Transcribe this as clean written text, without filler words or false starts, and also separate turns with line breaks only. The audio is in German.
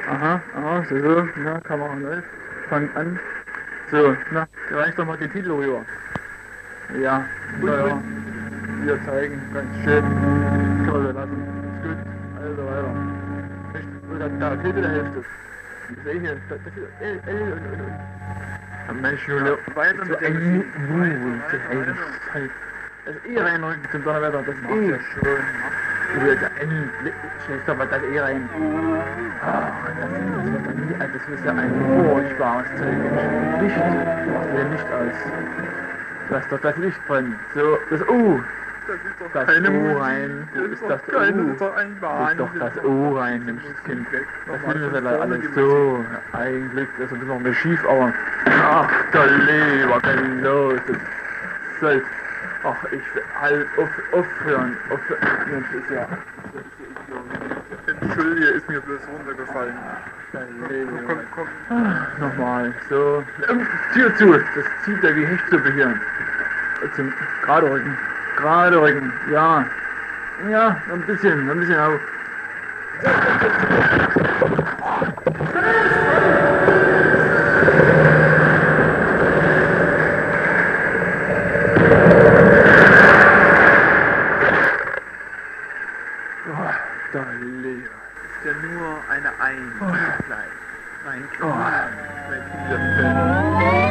Aha, aha, so, na, Kamera läuft. Fangt an. So, na, reicht doch mal den Titel rüber. Ja, naja. Wir zeigen, ganz schön. Können wir lassen. Ist gut. Also weiter. Und da fehlt wieder Hälfte. Ich sehe hier, da fehlt L und. Mensch, Julio,
Weiter mit der
ein
Musik.
das E reinrücken zum Donnerwetter, das
Macht
E.
ja schön.
Schlägst doch mal das E rein. Ah, das wird dann nie, das ist ja ein furchtbares Zeug. Licht, mach dir Licht aus. Lass doch das Licht brennen. So, das U.
Das ist doch
Das
keine
O
Musik.
rein. Wo
Das
ist
ist
das
doch keine,
U?
das ist doch ein
Ist doch das O rein, nimmst das Kind. Das finden wir dann alles so. Eigentlich ist ein bisschen noch schief, aber. Ach, der Leber, denn los. Das soll. Ach, ich will halt aufhören. Mensch, ist ja.
Entschuldige, ist mir bloß runtergefallen.
Der Leber.
Komm.
Nochmal, so. Tür zu, das zieht ja wie Hechtsuppe hier. Zum gerade rücken. Gerade rücken, ja. Ja, ein bisschen auf. Oh, der Leber.
Ist ja nur eine Eins. Klein. Mein
Oh.
Kind. Mein Kind.